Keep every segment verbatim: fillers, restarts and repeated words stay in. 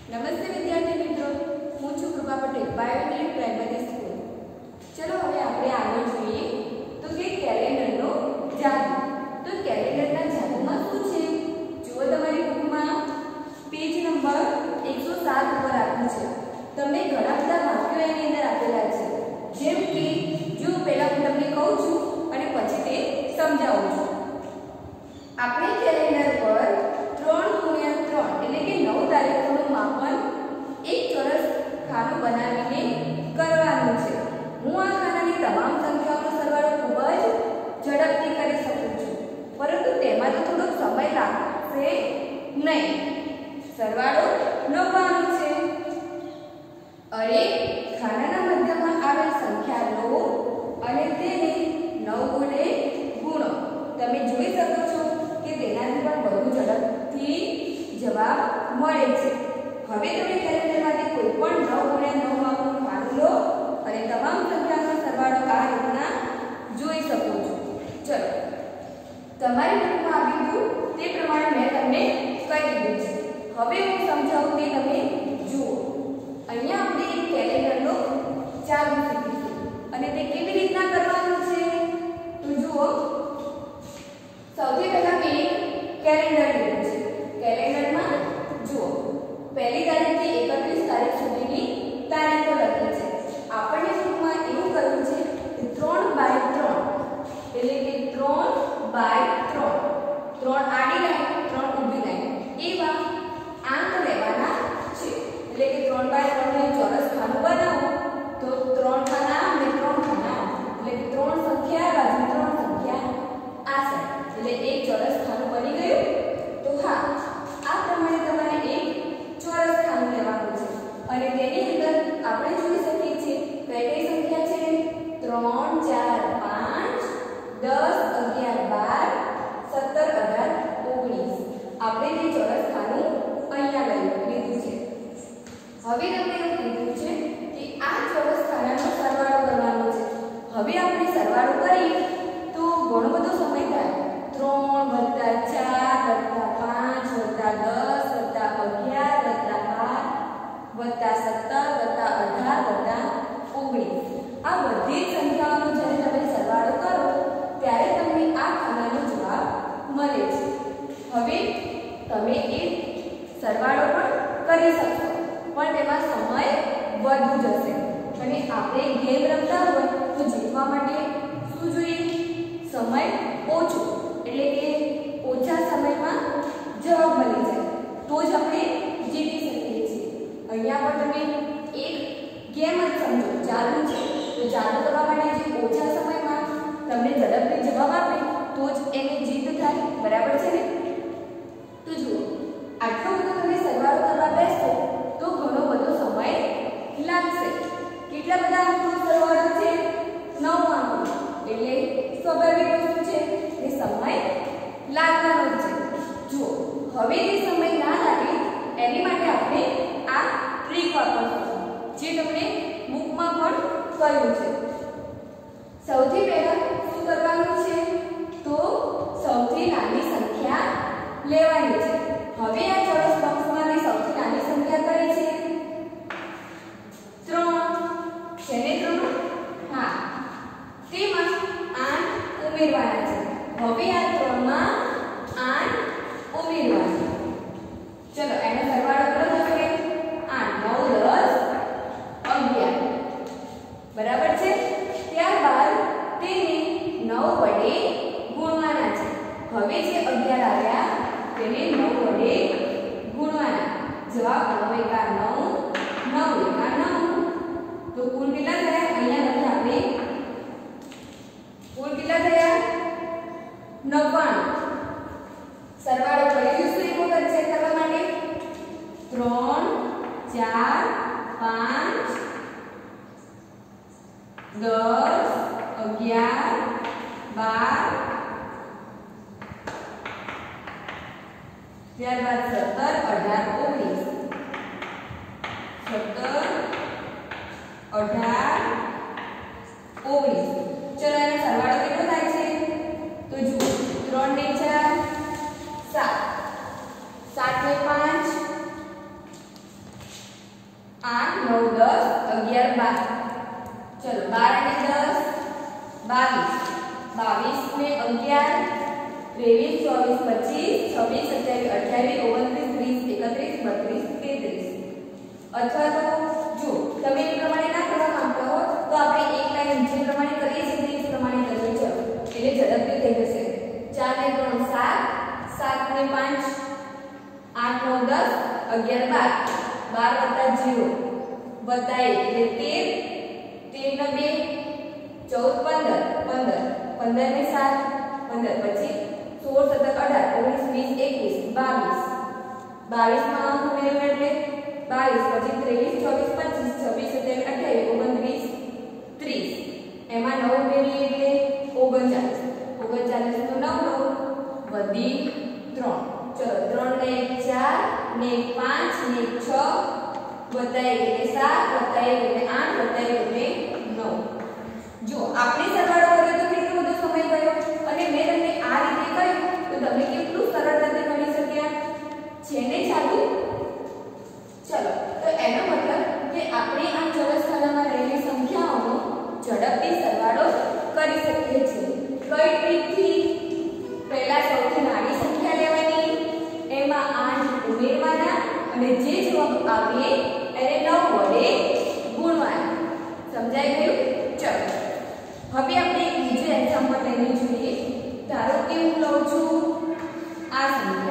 નમસ્તે વિદ્યાર્થી મિત્રો, હું છું કૃપા પટેલ, બાયોનેટ પ્રાઇમરી સ્કૂલ. ચલો હવે આપણે આગળ જોઈએ તો કે કેલેન્ડરનો જાદુ. તો કેલેન્ડરના જાદુમાં શું છે? જુઓ તમારી બુકમાં પેજ નંબર એકસો સાત પર આપ્યું છે. તમને ઘણા બધા વાક્યો એની અંદર આપેલા છે. જેમ કે જો પહેલા હું તમને કહું છું અને પછી તે સમજાવું છું. આપણે કેલેન્ડર પર ત્રણ ગુણ્યા ત્રણ એટલે કે નવ તારીખોનું માપન એક ચોરસ ખાનું બનાવીને કરવાનું છે. હું આ ખાનાની તમામ સંખ્યાઓનો સરવાળો ખૂબ જ ઝડપથી કરી શકું છું, પરંતુ તેમાં તો થોડો સમય લાગશે નહીં. સરવાળો નવ્વાણું છે. અરે ખાનાના મધ્યમાં આવેલ સંખ્યા લો અને તેને નવ વડે ગુણો. તમે જોઈ શકો છો કે તેનાથી પણ વધુ ઝડપથી જવાબ મળે છે. હવે તમે કેલેન્ડરમાંથી કોઈ પણ નવ ગુણ્યા નવ માપનું ખાનું લો અને તમામ સંખ્યાનો સરવાળો આ રીતના જોઈ શકો છો. ચલો, તમારી બુકમાં આપ્યું તે પ્રમાણે મેં તમને કહી દીધું છે. હવે હું સમજાવું તે તમે જુઓ. અહીંયા આપણે એક કેલેન્ડરનો જાદુ શીખીશું અને તે કેવી રીતના કરવાનું છે તો જુઓ. સૌથી પહેલા મેં કેલેન્ડર લીધું છે. કેલેન્ડરમાં જુઓ પહેલી તારીખથી એકત્રીસ તારીખ સુધીની તારીખો લખી છે. આપણને બુકમાં એવું કહ્યું છે કે ત્રણ બાય ત્રણ એટલે કે ત્રણ બાય ત્રણ ત્રણ આડી લાઈન ત્રણ ઊભી લાઈન એવા આંક લેવાના છે. એટલે કે ત્રણ બાય ત્રણ ને ચોરસ ખાનું બનાવો તો ત્રણ ખાના અને ત્રણ ખાના એટલે કે ત્રણ સંખ્યા બાજુ ત્રણ સંખ્યા આ સાઈડ એટલે એક ચોરસ ખાનું બની ગયું. તો હા, આ પ્રમાણે તમારે એક ચોરસ ખાનું લેવાનું છે અને તેની અંદર આપણે જોઈ શકીએ છીએ કઈ કઈ સંખ્યા છે. ત્રણ ચાર પાંચ દસ અગિયાર બાર સત્તર અઢાર ઓગણીસ. આપણે તે ચોરસ ખાનું અહીંયા લઈ લીધું છે. હવે તમને એવું કીધું છે કે આ ચોરસ ખાનાનો સરવાળો કરવાનો છે. હવે આપણે સરવાળો કરીએ તો ઘણો બધો સમય થાય. ત્રણ વત્તા ચાર વત્તા પાંચ વત્તા દસ વત્તા અગિયાર વત્તા બાર વત્તા સત્તર વત્તા અઢાર વત્તા ઓગણીસ. આ બધી જ સંખ્યાઓનો જ્યારે તમે સરવાળો કરો ત્યારે તમને આ ખાનાનો જવાબ મળે છે. હવે તમે એ સરવાળો પણ કરી શકશો, પણ તેમાં સમય વધુ જશે અને આપણે ગેમ રમતા હોય તો જીતવા માટે શું જોઈએ? સમય ઓછો એટલે કે ઓછા સમયમાં જવાબ મળી જાય તો જ આપણે જીતી શકીએ છીએ. અહીંયા પણ તમે એક ગેમ જ સમજો, ચાલુ છે તો ચાલુ કરવા માટે જે ઓછા સમયમાં તમને ઝડપથી જવાબ આપે તો જ એની જીત થાય. બરાબર છે ને? તો જુઓ, આટલો બધો તમે સરવાળો કરવા બેસો તો ઘણો બધો સમય લાગશે. કેટલા બધા આંકનો સરવાળો છે? નવ આંકનો એટલે સ્વાભાવિક વસ્તુ છે કે સમય લાગવાનો છે. જુઓ, હવે જે સમય ના લાગે એની માટે આપણે આ ટ્રીક વાપરશું જે તમને બુકમાં પણ કહ્યું છે. સૌથી પહેલા શું કરવાનું છે તો સૌથી નાની સંખ્યા લેવાની છે. હવે આ ચોરસ બોક્સમાંથી સૌથી નાની સંખ્યા કઈ છે? ત્રણ છે ને? ત્રણ, હા, તેમાં આઠ ઉમેરવાના છે. હવે આ ત્રણ માં આઠ ઉમેરવાના. ચલો એનો સરવાળો કરો તમે. આઠ નવ દસ અગિયાર. બરાબર છે? ત્યારબાદ તેને નવ વડે ગુણવાના છે. હવે જે અગિયાર આવ્યા તેને નવ વડે ગુણવાના. જવાબ નવ એકા નવ, નવ એકા નવ. તો કુલ કેટલા થયા? અહીંયા લખીએ આપણે. કુલ કેટલા થયા? નવ્વાણું. સરવાળો કરી દઈશું એક વખત ચેક કરવા માટે. ત્રણ ચાર પાંચ દસ અગિયાર બાર ત્યારબાદ સત્તર અઢાર ઓગણીસ. સત્તર અઢાર ઓગણીસ. ચલો એનો સરવાળો કેટલો થાય છે તો જુઓ. ત્રણ ને ચાર સાત, સાત ને પાંચ आठ नौ दस अगियार बार। चलो बार અને दस बावीस, बावीस ने अगियार तेवीस चौबीस पच्चीस छब्बीस सत्तावीस अठावीस ओगणत्रीस ત્રીસ એકત્રીસ બત્રીસ તેત્રીસ। अथवा तो जो તમે એ પ્રમાણે ના કરવા માંગતા હો તો આપણે એક લાઈન જે પ્રમાણે કરીએ છીએ તે પ્રમાણે કરીએ ચલો એટલે ઝડપથી થઈ જશે। ચાર ને ત્રણ સાત, સાત ને પાંચ આઠ નવ દસ અગિયાર બાર, બાર વત્તા ઝીરો વત્તા એક એટલે તેર, તેર ને બે ચૌદ પંદર, પંદર, પંદર ને સાત પંદર પછી સોળ સત્તર અઢાર ઓગણીસ વીસ એકવીસ બાવીસ, બાવીસ માં ઉમેરો એટલે બાવીસ પછી ત્રેવીસ ચોવીસ પચીસ છવ્વીસ સત્યાવીસ અઠ્યાવીસ ઓગણત્રીસ ત્રીસ એમાં નવ ઉમેરીએ એટલે ઓગણચાલીસ, ઓગણચાલીસ નો નવ નવ વધી ત્રણ। ચલો ત્રણ ને એક ચાર ને એક પાંચ ને એક છ વત્તા એક એટલે સાત વત્તા એક એટલે આઠ વત્તા એક એટલે નવ। જો આપણે સરવાળો કર્યો તો કેટલો બધો સમય ગયો અને મેં તમને આ રીતે કહ્યું તો તમે કેટલું સરળતાથી ગણી શક્યા છે ને ચાલુ। चलो तो एनो मतलब कि આપણે આ ચોરસ ખાનામાં રહેલી સંખ્યાઓનો ઝડપથી સરવાળો કરી શકીએ છીએ। કઈ ટ્રીકથી? પહેલા સૌથી નાની સંખ્યા લેવાની, એમાં આઠ ઉમેરવાના અને જે જવાબ આવે એને નવ વડે ગુણવાના। સમજાઈ ગયું? ચલો હવે આપણે એક બીજું એક્ઝામ્પલ લઈને જોઈએ। ધારો કે હું લઉં છું આ સંખ્યા,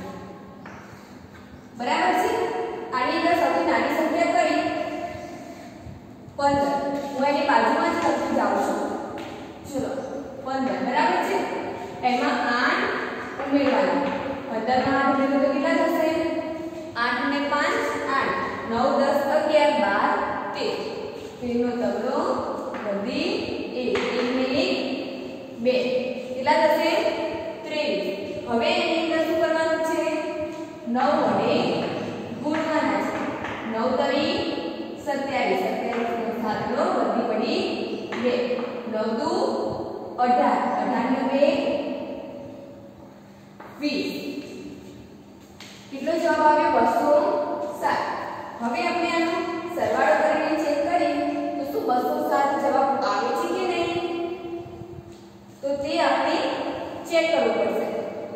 બરાબર છે? આની અંદર સૌથી નાની સંખ્યા કઈ? પંદર। હું એની બાજુમાં જ લખી જાઉં છું। ચલો પંદર બરાબર છે, એમાં આઠ ઉમેરવાના। પંદર માં આઠ ઉમેરો તો કેટલા થશે? આઠ ને પાંચ આઠ, નવ દસ અગિયાર બાર તેર, તેરનો તગડો વધી એક, એક ને એક બે કેટલા થશે? ત્રેવીસ। હવે એની અંદર શું કરવાનું છે? નવ વડે ગુણવાના છે। નવ તરી સત્યાવીસ, સત્યાવીસ નો સાતનો વધી પડી બે, નવ દુ અઢાર, અઢાર ને બે વીસ। કેટલો જવાબ આવ્યો? બસો સાત। હવે આપણે આનો સરવાળો કરીને ચેક કરીએ તો શું બસો સાત જવાબ આવે છે કે નહીં તો તે આપણે ચેક કરવું પડશે।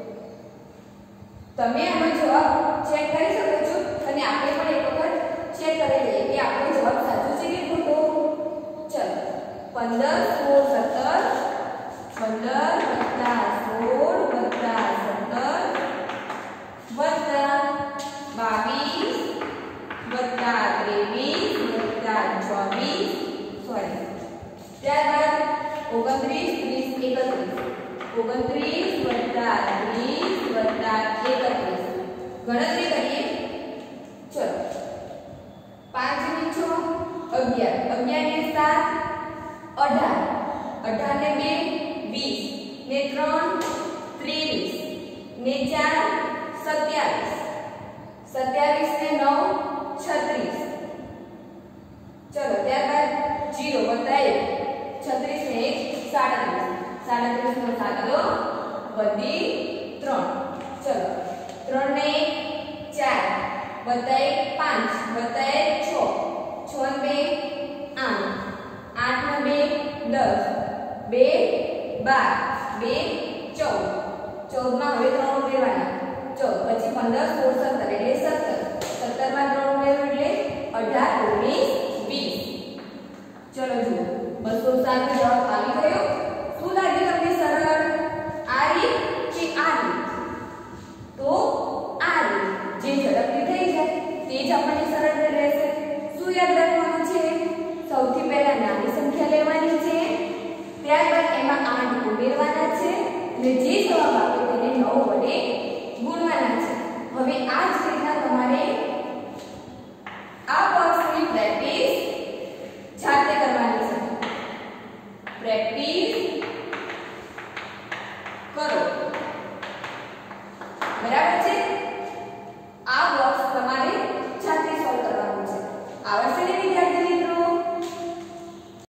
તમે આનો જવાબ ચેક કરી શકો છો અને આપણે પણ એક વખત ચેક કરી લઈએ કે આપણો જવાબ સાચો છે કે ખોટો। ચલો પંદર સોળ સત્તર, પંદર વત્તા સોળ વત્તા સત્તર વત્તા બાવીસ વત્તા ત્રેવીસ વત્તા ચોવીસ સોરી ત્યારબાદ ઓગણત્રીસ ત્રીસ એકત્રીસ, ઓગણત્રીસ વત્તા ત્રીસ વત્તા એકત્રીસ ગણતરી કરીએ। ચલો પાંચ ને છ અગિયાર, અગિયાર ને સાત અઢાર, અઢાર ને બે વીસ ને ત્રણ ત્રેવીસ ને ચાર સત્યાવીસ, સત્યાવીસ ને નવ છત્રીસ। ચલો ત્યારબાદ જીરો વત્તા એક, છત્રીસ ને એક સાડત્રીસ, સાડત્રીસ નો સાતડો વધી ત્રણ। ચલો ત્રણ ને એક ચાર વત્તા એક પાંચ વત્તા એક છ, છ ને બે આઠ, આઠ ને બે દસ, બે બાર, બે ચૌદ, ચૌદ માં હવે ત્રણ ઉમેરવાના, ચૌદ પછી પંદર સોળ સત્તર એટલે સત્તર, સત્તર માં ત્રણ ઉમેરો એટલે અઢાર ઓગણીસ વીસ। ચલો જુઓ બસો સાત નો જવાબ આવી ગયો। શું લાગ્યું તમને સરળ? આ રીત કે આ રીત? તો આ રીત જે ઝડપથી થઈ જાય તે જ આપણને સરળ રહેશે। શું યાદ રાખવાનું છે? સૌથી પહેલા નાની સંખ્યા લેવાની છે, ત્યારબાદ એમાં આઠ ઉમેરવાના છે અને જે જવાબ આવે તેને નવ વડે ગુણવાના છે। હવે આ જ રીતના તમારે આ